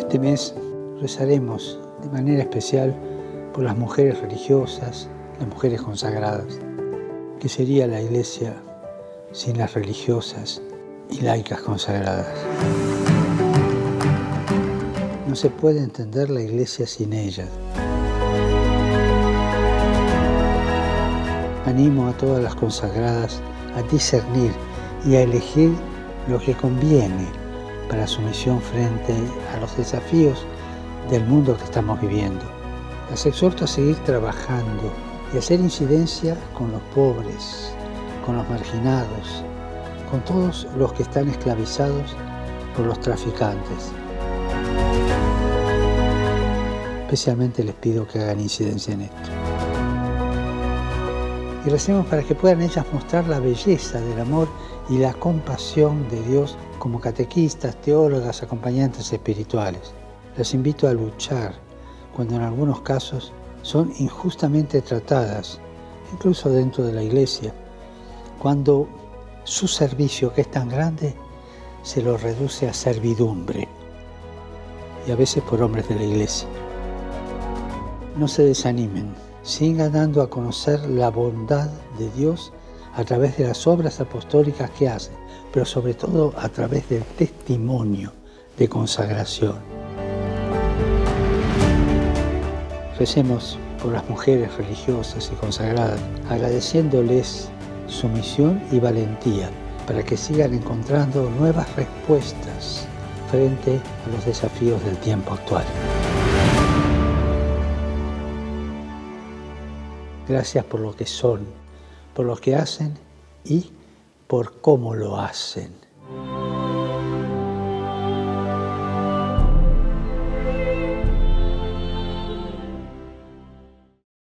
Este mes rezaremos de manera especial por las mujeres religiosas, las mujeres consagradas. ¿Qué sería la Iglesia sin las religiosas y laicas consagradas? No se puede entender la Iglesia sin ellas. Animo a todas las consagradas a discernir y a elegir lo que conviene para su misión frente a los desafíos del mundo que estamos viviendo. Las exhorto a seguir trabajando y a hacer incidencia con los pobres, con los marginados, con todos los que están esclavizados por los traficantes. Especialmente les pido que hagan incidencia en esto. Y recemos para que puedan ellas mostrar la belleza del amor y la compasión de Dios como catequistas, teólogas, acompañantes espirituales. Les invito a luchar cuando en algunos casos son injustamente tratadas, incluso dentro de la Iglesia, cuando su servicio, que es tan grande, se lo reduce a servidumbre, y a veces por hombres de la Iglesia. No se desanimen, sigan dando a conocer la bondad de Dios a través de las obras apostólicas que hacen, pero sobre todo a través del testimonio de consagración. Recemos por las mujeres religiosas y consagradas, agradeciéndoles su misión y valentía para que sigan encontrando nuevas respuestas frente a los desafíos del tiempo actual. Gracias por lo que son, por lo que hacen y por cómo lo hacen.